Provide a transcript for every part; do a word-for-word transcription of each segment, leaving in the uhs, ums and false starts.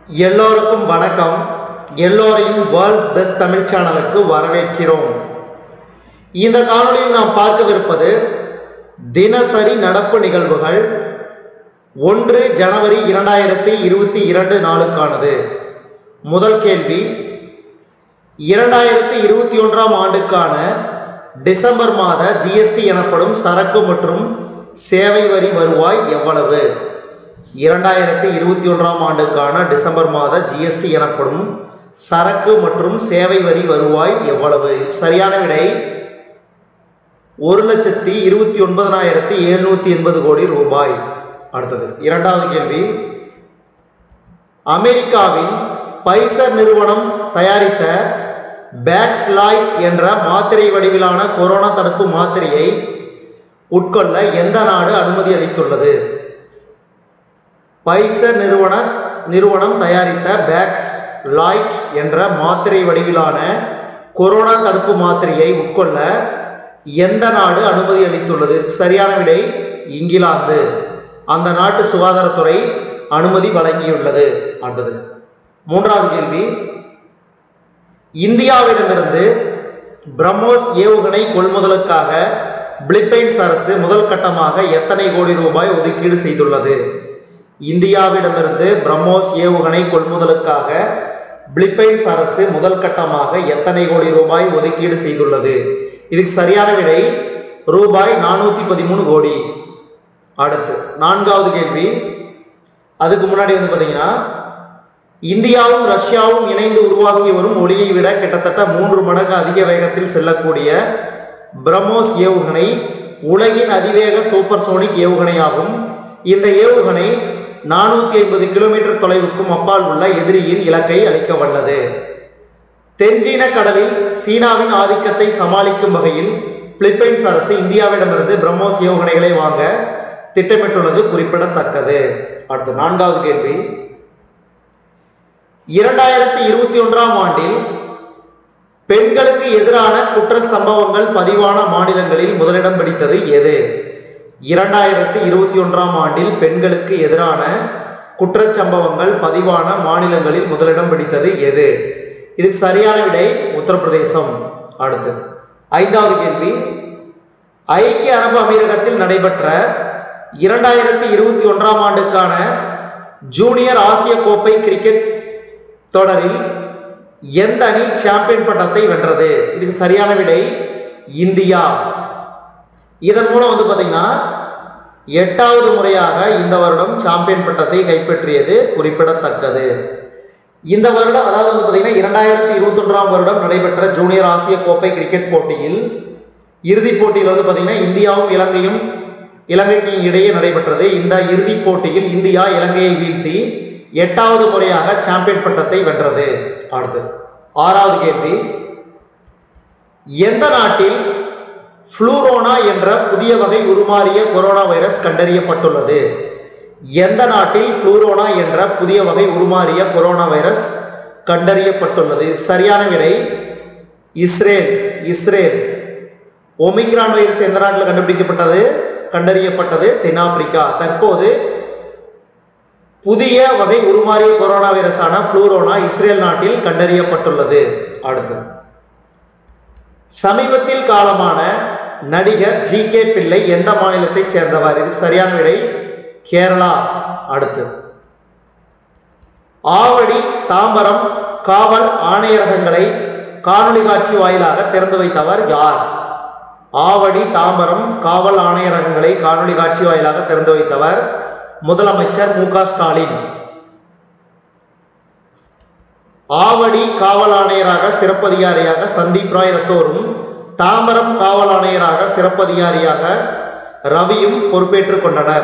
எல்லோருக்கும் வணக்கம். எல்லோரையும் வேர்ல்ட்ஸ் பெஸ்ட் தமிழ் சேனலுக்கு வரவேற்கிறோம். இந்த காணொளியில் நாம் பார்க்கவிருப்பது தினசரி நடப்பு நிகழ்வுகள் ஒன்று ஜனவரி இரண்டாயிரத்தி இருபத்தி இரண்டு நாளுக்கானது. முதல் கேள்வி, இரண்டாயிரத்தி இருபத்தி ஒன்றாம் ஆண்டுக்கான டிசம்பர் மாத ஜிஎஸ்டி எனப்படும் சரக்கு மற்றும் சேவை வரி வருவாய் எவ்வளவு? இரண்டாயிரத்தி இருபத்தி ஒன்றாம் ஆண்டுக்கான டிசம்பர் மாத ஜிஎஸ்டி எனப்படும் சரக்கு மற்றும் சேவை வரி வருவாய் எவ்வளவு? சரியான விடை ஒரு லட்சத்தி இருபத்தி ஒன்பதாயிரத்தி எழுநூத்தி எண்பது கோடி ரூபாய். அடுத்தது இரண்டாவது கேள்வி, அமெரிக்காவின் பைசர் நிறுவனம் தயாரித்த பேக்ஸ்லாய்ட் என்ற மாத்திரை வடிவிலான கொரோனா தடுப்பு மாத்திரையை உட்கொள்ள எந்த நாடு அனுமதி அளித்துள்ளது? பைசர் நிறுவன நிறுவனம் தயாரித்த பேக்ஸ்லாய்ட் என்ற மாத்திரை வடிவிலான கொரோனா தடுப்பு மாத்திரையை உட்கொள்ள எந்த நாடு அனுமதி அளித்துள்ளது? சரியான விடை இங்கிலாந்து. அந்த நாட்டு சுகாதாரத்துறை அனுமதி வழங்கியுள்ளது. அடுத்தது மூன்றாவது கேள்வி, இந்தியாவிடமிருந்து பிரம்மோஸ் ஏவுகணை கொள்முதலுக்காக பிலிப்பைன்ஸ் அரசு முதல் கட்டமாக எத்தனை கோடி ரூபாய் ஒதுக்கீடு செய்துள்ளது? இந்தியாவிடமிருந்து பிரம்மோஸ் ஏவுகணை கொள்முதலுக்காக பிலிப்பைன்ஸ் அரசு முதல் கட்டமாக எத்தனை கோடி ரூபாய் ஒதுக்கீடு செய்துள்ளது? இதுக்கு சரியான விடை ரூபாய் நானூத்தி பதிமூணு கோடி. அடுத்து நான்காவது கேள்வி, அதுக்கு முன்னாடி வந்து பாத்தீங்கன்னா, இந்தியாவும் ரஷ்யாவும் இணைந்து உருவாக்கி வரும் ஒளியை விட கிட்டத்தட்ட மூன்று மடங்கு அதிக வேகத்தில் செல்லக்கூடிய பிரம்மோஸ் ஏவுகணை உலகின் அதிவேக சூப்பர் சோனிக் ஏவுகணை ஆகும். இந்த ஏவுகணை நானூத்தி ஐம்பது கிலோமீட்டர் தொலைவுக்கும் அப்பால் உள்ள எதிரியின் இலக்கை அளிக்க வல்லது. தென்சீன கடலில் சீனாவின் ஆதிக்கத்தை சமாளிக்கும் வகையில் பிலிப்பைன்ஸ் அரசு இந்தியாவிடமிருந்து பிரம்மோஸ் ஏவுகணைகளை வாங்க திட்டமிட்டுள்ளது குறிப்பிடத்தக்கது. அடுத்த நான்காவது கேள்வி, இரண்டாயிரத்தி இருபத்தி ஒன்றாம் ஆண்டில் பெண்களுக்கு எதிரான குற்ற சம்பவங்கள் பதிவான மாநிலங்களில் முதலிடம் பிடித்தது எது? இரண்டாயிரத்தி இருபத்தி ஒன்றாம் ஆண்டில் பெண்களுக்கு எதிரான குற்றச்சம்பவங்கள் பதிவான மாநிலங்களில் முதலிடம் பிடித்தது எது? இதுக்கு சரியான விடை உத்தரப்பிரதேசம். அடுத்து ஐந்தாவது கேள்வி, ஐக்கிய அரபு அமீரகத்தில் நடைபெற்ற இரண்டாயிரத்தி இருபத்தி ஒன்றாம் ஆண்டுக்கான ஜூனியர் ஆசிய கோப்பை கிரிக்கெட் தொடரில் எந்த அணி சாம்பியன் பட்டத்தை வென்றது? இதுக்கு சரியான விடை இந்தியா. இதன் மூலம் வந்து பாத்தீங்கன்னா எட்டாவது முறையாக இந்த வருடம் சாம்பியன் பட்டத்தை கைப்பற்றியது குறிப்பிடத்தக்கது. இந்த வருடம் அதாவது வந்து பாத்தீங்கன்னா இரண்டாயிரத்தி இருபத்தி ஒன்றாம் வருடம் நடைபெற்ற ஜூனியர் ஆசிய கோப்பை கிரிக்கெட் போட்டியில் இறுதிப் போட்டியில் வந்து பாத்தீங்கன்னா இந்தியாவும் இலங்கையும் இலங்கைக்கு இடையே நடைபெற்றது. இந்த இறுதிப் போட்டியில் இந்தியா இலங்கையை வீழ்த்தி எட்டாவது முறையாக சாம்பியன் பட்டத்தை வென்றது. அடுத்து ஆறாவது கேள்வி, எந்த நாட்டில் புளூரோனா என்ற புதிய வகை உருமாறிய கொரோனா வைரஸ் கண்டறியப்பட்டுள்ளது? எந்த நாட்டில் புளூரோனா என்ற புதிய வகை உருமாறிய கொரோனா வைரஸ் கண்டறியப்பட்டுள்ளது? சரியான விடை இஸ்ரேல். இஸ்ரேல். ஒமிக்ரான் வைரஸ் எந்த நாட்டில் கண்டுபிடிக்கப்பட்டது கண்டறியப்பட்டது தென்னாப்பிரிக்கா. தற்போது புதிய வகை உருமாறிய கொரோனா வைரஸான புளூரோனா இஸ்ரேல் நாட்டில் கண்டறியப்பட்டுள்ளது. அடுத்து சமீபத்தில் காலமான நடிகர் ஜி கே பிள்ளை எந்த மாநிலத்தை சேர்ந்தவர்? இதுக்கு சரியான விடை கேரளா. அடுத்து ஆவடி தாம்பரம் காவல் ஆணையரகங்களை காணொலி காட்சி வாயிலாக திறந்து வைத்தவர் யார்? ஆவடி தாம்பரம் காவல் ஆணையரகங்களை காணொலி காட்சி வாயிலாக திறந்து வைத்தவர் முதலமைச்சர் மு க ஸ்டாலின். ஆவடி காவல் ஆணையராக சிறப்பதிகாரியாக சந்தீப் ராய் ரத்தோரும் தாம்பரம் காவல் ஆணையராக சிறப்பதிகாரியாக ரவியும் பொறுப்பேற்றுக் கொண்டனர்.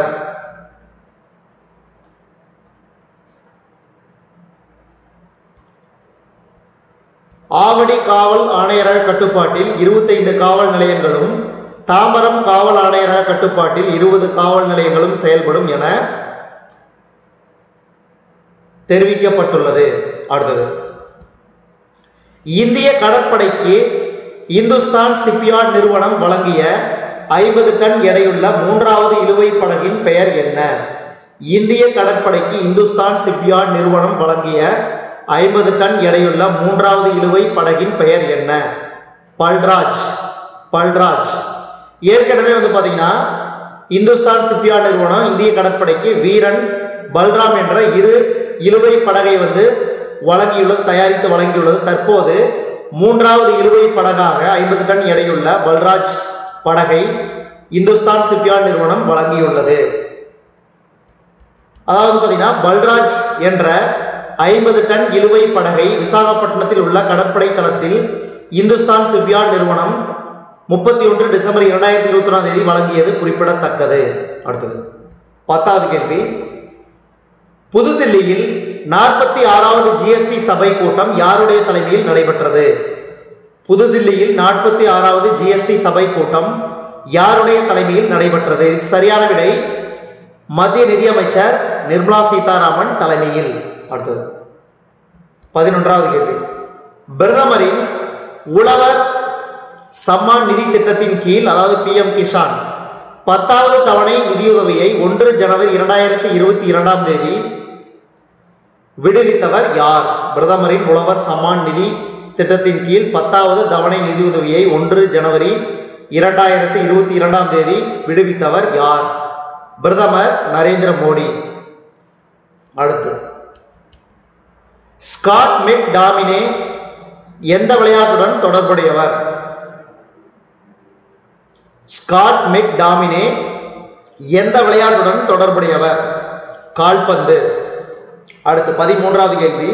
ஆவடி காவல் ஆணையரக கட்டுப்பாட்டில் இருபத்தி ஐந்து காவல் நிலையங்களும் தாம்பரம் காவல் ஆணையரக கட்டுப்பாட்டில் இருபது காவல் நிலையங்களும் செயல்படும் என தெரிவிக்கப்பட்டுள்ளது. அடுத்தது இந்திய கடற்படைக்கு இந்துஸ்தான் ஷிப்யார்ட் நிறுவனம் வழங்கிய ஐம்பது டன் எடையுள்ள மூன்றாவது இழுவை படகின் பெயர் என்ன? இந்திய கடற்படைக்கு இந்துஸ்தான் ஷிப்யார்ட் நிறுவனம் வழங்கிய ஐம்பது டன் எடையுள்ள மூன்றாவது இழுவை படகின் பெயர் என்ன? பல்ராஜ். பல்ராஜ். ஏற்கனவே வந்து பாத்தீங்கன்னா இந்துஸ்தான் ஷிப்யார்ட் நிறுவனம் இந்திய கடற்படைக்கு வீரன், பல்ராம் என்ற இரு இழுவை படகை வந்து வழங்கியுள்ளது, தயாரித்து வழங்கியுள்ளது. தற்போது மூன்றாவது இழுவை படகாக ஐம்பது டன் எடையுள்ள பல்ராஜ் படகை இந்துஸ்தான் ஷிப்யார்ட் நிறுவனம் வழங்கியுள்ளது. அதாவது பாத்தீங்கன்னா பல்ராஜ் என்ற ஐம்பது டன் இழுவை படகை விசாகப்பட்டினத்தில் உள்ள கடற்படை தளத்தில் இந்துஸ்தான் ஷிப்யார்ட் நிறுவனம் முப்பத்தி ஒன்று டிசம்பர் இரண்டாயிரத்தி இருபத்தி ஒன்றாம் தேதி வழங்கியது குறிப்பிடத்தக்கது. அடுத்தது பத்தாவது கேள்வி. புதுதில்லியில் நாற்பத்தி ஆறாவது ஜிஎஸ்டி சபை கூட்டம் யாருடைய தலைமையில் நடைபெற்றது? புதுதில்லியில் நாற்பத்தி ஆறாவது ஜிஎஸ்டி சபை கூட்டம் யாருடைய தலைமையில் நடைபெற்றது? சரியான விடை மத்திய நிதியமைச்சர் நிர்மலா சீதாராமன் தலைமையில். அடுத்தது பதினொன்றாவது கேள்வி. பிரதமரின் உழவர் சம்மான் நிதி திட்டத்தின் கீழ், அதாவது பி எம் கிஷான் பத்தாவது தவணை நிதியுதவியை ஒன்று ஜனவரி இரண்டாயிரத்தி இருபத்தி இரண்டாம் தேதி விடுவித்தவர் யார்? பிரதமரின் உழவர் சம்மான் நிதி திட்டத்தின் கீழ் பத்தாவது தவணை நிதியுதவியை ஒன்று ஜனவரி இரண்டாயிரத்தி இருபத்தி இரண்டாம் தேதி விடுவித்தவர் யார்? பிரதமர் நரேந்திர மோடி. அடுத்து ஸ்காட் மெக் டாமினே எந்த விளையாட்டுடன் தொடர்புடையவர்? ஸ்காட் மெக் டாமினே எந்த விளையாட்டுடன் தொடர்புடையவர்? கால்பந்து. அடுத்து பதிமூன்றாவது கேள்வி.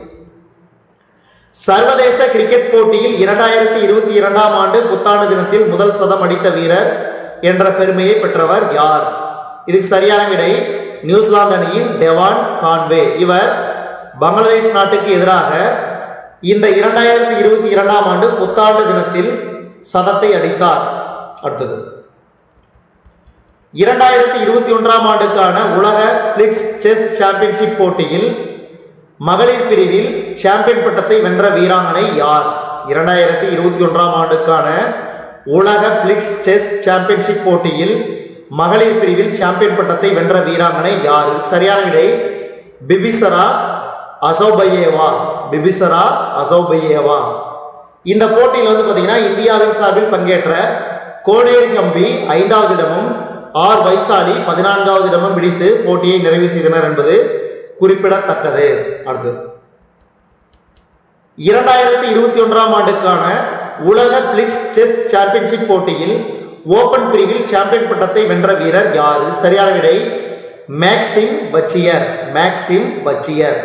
சர்வதேச கிரிக்கெட் போட்டியில் இரண்டாயிரத்தி இருபத்தி இரண்டாம் ஆண்டு புத்தாண்டு தினத்தில் முதல் சதம் அடித்த வீரர் என்ற பெருமையை பெற்றவர் யார்? இதுக்கு சரியான விடை நியூசிலாந்து அணியின் டெவான் கான்வே. இவர் பங்களாதேஷ் நாட்டுக்கு எதிராக இந்த இரண்டாயிரத்தி இருபத்தி இரண்டாம் ஆண்டு புத்தாண்டு தினத்தில் சதத்தை அடித்தார். அடுத்தது இரண்டாயிரத்தி இருபத்தி ஒன்றாம் ஆண்டுக்கான உலக பிளிட்ஸ் செஸ் சாம்பியன்ஷிப் போட்டியில் மகளிர் பிரிவில் சாம்பியன் பட்டத்தை வென்ற வீராங்கனை யார்? இரண்டாயிரத்தி இருபத்தி ஒன்றாம் ஆண்டுக்கான உலக பிளிட்ஸ் செஸ் சாம்பியன்ஷிப் போட்டியில் மகளிர் பிரிவில் சாம்பியன் பட்டத்தை வென்ற வீராங்கனை யார்? சரியான விடை பிபிசரா அசோபையேவா. பிபிசரா அசோபையேவா. இந்த போட்டியில் வந்து பாத்தீங்கன்னா இந்தியாவின் சார்பில் பங்கேற்ற கோனேரி கம்பி ஐந்தாவது இடமும் ஆர் வைசாலி பதினான்காவது இடமும் பிடித்து போட்டியை நிறைவு செய்தனர் என்பது குறிப்பிடத்தக்கது. அடுத்து இரண்டாயிரத்தி இருபத்தி ஒன்றாம் ஆண்டுக்கான உலக பிளிட்ஸ் செஸ் சாம்பியன்ஷிப் போட்டியில் ஓபன் பிரிவில் சாம்பியன் பட்டத்தை வென்ற வீரர் யார்? சரியான விடை மேக்சிம் பச்சியர். மேக்சிம் பச்சியர்.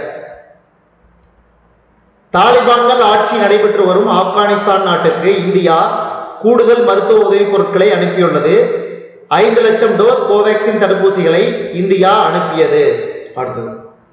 தாலிபான்கள் ஆட்சி நடைபெற்று வரும் ஆப்கானிஸ்தான் நாட்டுக்கு இந்தியா கூடுதல் மருத்துவ உதவி பொருட்களை அனுப்பியுள்ளது. ஐந்து லட்சம் டோஸ் கோவேக்சின் தடுப்பூசிகளை இந்தியா அனுப்பியது. அடுத்தது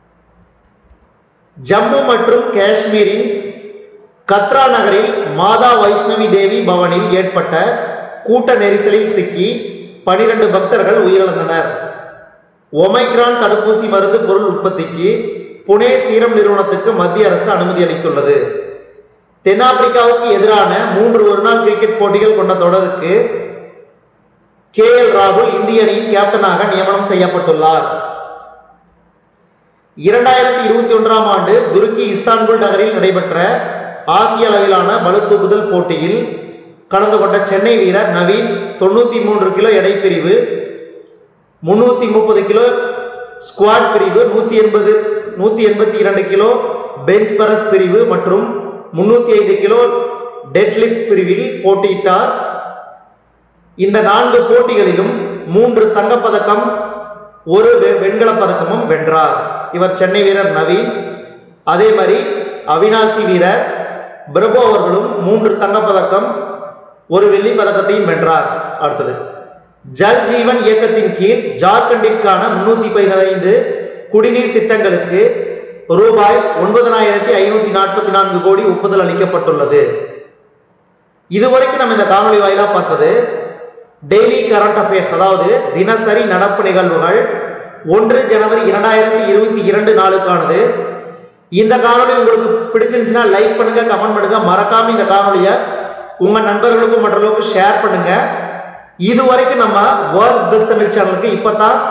ஜம்மு மற்றும் காஷ்மீரின் கத்ரா நகரில் மாதா வைஷ்ணவி தேவி பவனில் ஏற்பட்ட கூட்ட நெரிசலில் சிக்கி பனிரெண்டு பக்தர்கள் உயிரிழந்தனர். ஒமைக்ரான் தடுப்பூசி மருந்து பொருள் உற்பத்திக்கு புனே சீரம் நிறுவனத்துக்கு மத்திய அரசு அனுமதி அளித்துள்ளது. தென்னாப்பிரிக்காவுக்கு எதிரான மூன்று ஒருநாள் கிரிக்கெட் போட்டிகள் கொண்ட தொடருக்கு கே எல் ராகுல் இந்திய அணியின் கேப்டனாக நியமனம் செய்யப்பட்டுள்ளார். இரண்டாயிரத்தி இருபத்தி ஒன்றாம் ஆண்டு துருக்கி இஸ்தான்புல் நகரில் நடைபெற்ற ஆசிய அளவிலான பளுதூக்குதல் போட்டியில் கலந்து கொண்ட சென்னை வீரர் நவீன் தொண்ணூத்தி மூன்று கிலோ எடை பிரிவு, முன்னூத்தி முப்பது கிலோ ஸ்குவாட் பிரிவு, நூத்தி எண்பது நூத்தி எண்பத்தி இரண்டு கிலோ பெஞ்ச் பிரஸ் பிரிவு மற்றும் முன்னூத்தி ஐந்து கிலோ டெட்லிஃப்ட் பிரிவில் போட்டியிட்டார். இந்த நான்கு போட்டிகளிலும் மூன்று தங்கப்பதக்கம் ஒரு வெண்கல பதக்கமும் வென்றார். இவர் சென்னை வீரர் நவீன். அதே மாதிரி அவினாசி வீரர் பிரபு அவர்களும் மூன்று தங்கப்பதக்கம் ஒரு வெள்ளி பதக்கத்தையும் வென்றார். அடுத்தது ஜல் ஜீவன் இயக்கத்தின் கீழ் ஜார்க்கண்டிற்கான முன்னூத்தி பதினைந்து குடிநீர் திட்டங்களுக்கு ரூபாய் ஒன்பதாயிரத்தி ஐநூத்தி நாற்பத்தி நான்கு கோடி ஒப்புதல் அளிக்கப்பட்டுள்ளது. இதுவரைக்கும் நம்ம இந்த காணொலி வாயிலா பார்த்தது டெய்லி கரண்ட் அஃபேர்ஸ், அதாவது தினசரி நடப்பு நிகழ்வுகள் ஒன்று ஜனவரி இரண்டாயிரத்தி இருபத்தி இரண்டு நாளுக்கானது. இந்த காணொலி உங்களுக்கு பிடிச்சிருந்துச்சுன்னா லைக் பண்ணுங்க, கமெண்ட் பண்ணுங்க, மறக்காம இந்த காணொலியை உங்க நண்பர்களுக்கும் மற்றவர்களுக்கும் ஷேர் பண்ணுங்க. இதுவரைக்கும் நம்ம வேர்ல்ட்ஸ் பெஸ்ட் தமிழ் சேனலுக்கு இப்பதான்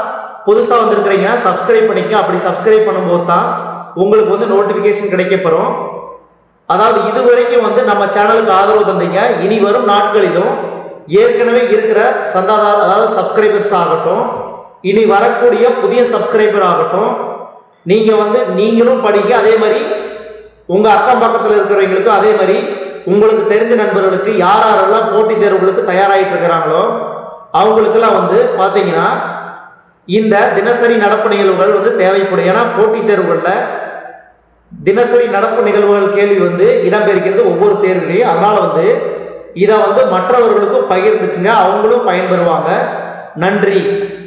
புதுசா வந்திருக்கிறீங்கன்னா சப்ஸ்கிரைப் பண்ணிக்க. அப்படி சப்ஸ்கிரைப் பண்ணும்போது தான் உங்களுக்கு வந்து நோட்டிபிகேஷன் கிடைக்கப்பெறும். அதாவது இதுவரைக்கும் வந்து நம்ம சேனலுக்கு ஆதரவு தந்தீங்க. இனி வரும் நாட்களிலும் ஏற்கனவே இருக்கிற சந்தாதார அதாவது சப்ஸ்கிரைபர்ஸ் ஆகட்டும், இனி வரக்கூடிய புதிய சப்ஸ்கிரைபர் ஆகட்டும், நீங்க வந்து நீங்களும் படிங்க. அதே மாதிரி உங்க அக்கம் பக்கத்தில் இருக்கிறவங்களுக்கும், அதே மாதிரி உங்களுக்கு தெரிஞ்ச நண்பர்களுக்கு யார் யாரெல்லாம் போட்டித் தேர்வுகளுக்கு தயாராகிட்டு இருக்கிறாங்களோ அவங்களுக்கெல்லாம் வந்து பாத்தீங்கன்னா இந்த தினசரி நடப்பு நிகழ்வுகள் வந்து தேவைப்படும். ஏன்னா போட்டித் தேர்வுகள்ல தினசரி நடப்பு நிகழ்வுகள் கேள்வி வந்து இடம்பெறுகிறது ஒவ்வொரு தேர்விலையும். அதனால வந்து இதை வந்து மற்றவர்களுக்கும் பகிர்ந்துக்குங்க, அவங்களும் பயன்பெறுவாங்க. நன்றி.